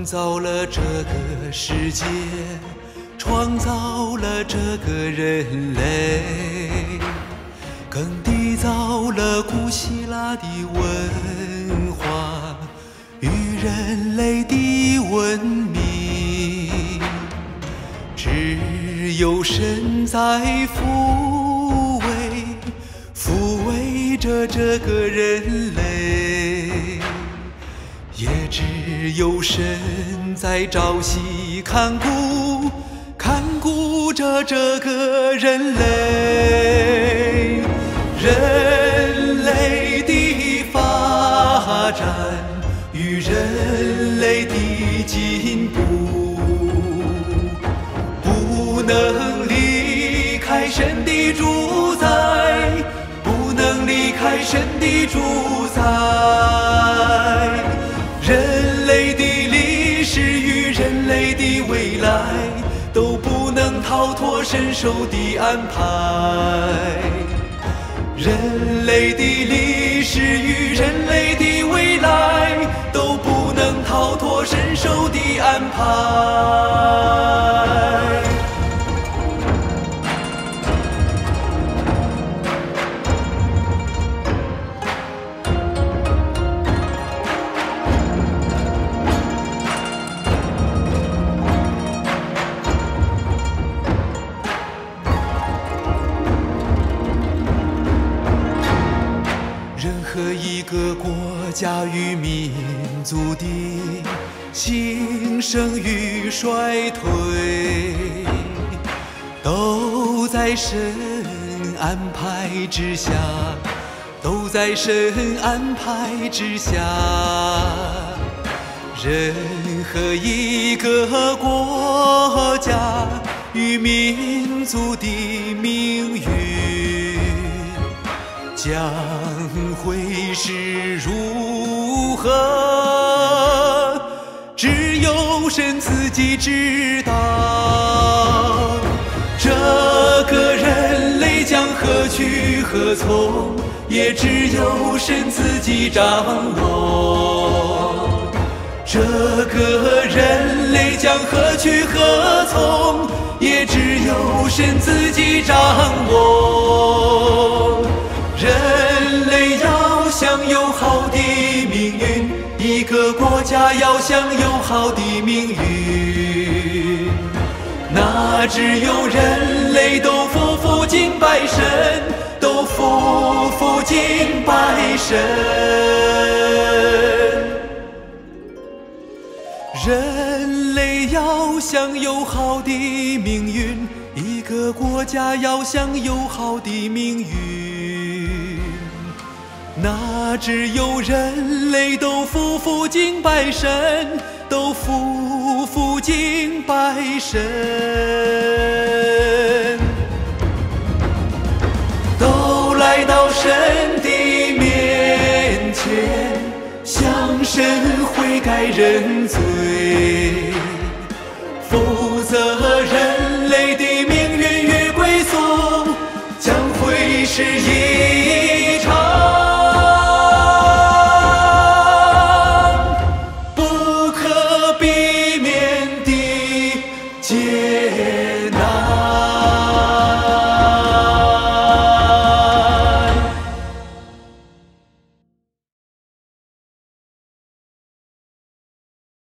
造了这个世界，创造了这个人类，更缔造了古希腊的文化与人类的文明。只有神在抚慰着这个人类，也只有神在朝夕看顾着这个人类。人类的发展与人类的进步，不能离开神的主宰，不能离开神的主宰。人类的历史与人类的未来，都不能逃脱神手的安排。人类的历史与人类的未来，都不能逃脱神手的安排。任何一个国家与民族的兴盛与衰退，都在神安排之下，都在神安排之下。任何一个国家与民族的命运，将会是如何，只有神自己知道。这个人类将何去何从，也只有神自己掌握。这个人类将何去何从，也只有神自己掌握。人类要享有好的命运，一个国家要享有好的命运，那只有人类都匍敬拜神，都匍敬拜神。人类要享有好的命运，一个国家要享有好的命运，那只有人类都匍敬拜神，都匍敬拜神，都来到神的面前，向神悔改认罪。